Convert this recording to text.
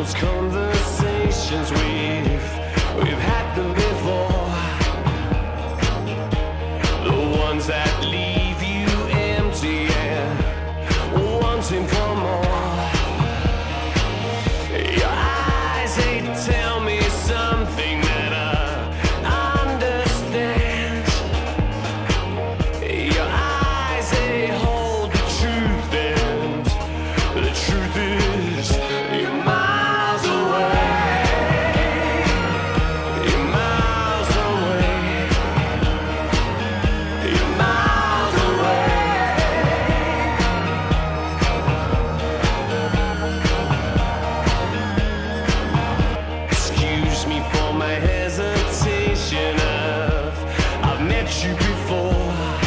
those conversations we've had them before. The ones that leave you empty and wanting for more. Your eyes, they tell me something that I understand. Your eyes, they hold the truth, and the truth is you're miles away. You're miles away. You're miles away. Excuse me for my hesitation. I've met you before.